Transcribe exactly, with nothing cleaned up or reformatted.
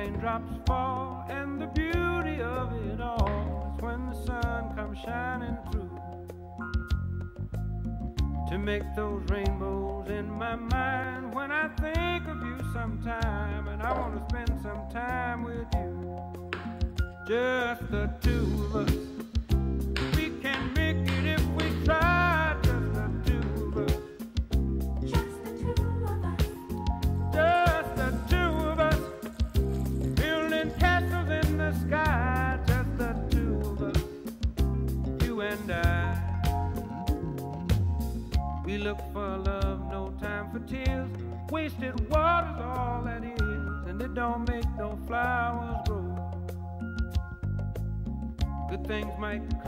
raindrops fall, and the beauty of it all is when the sun comes shining through to make those rainbows in my mind. When I think of you sometime, and I want to spend some time with you, just the two of us. We can make it if we try, just the two of us. Just the two of us. Just the two of us. Building castles in the sky, just the two of us. You and I. We look for love, no time for tears. Wasted water's all that is, and it don't make no flowers grow. Good things might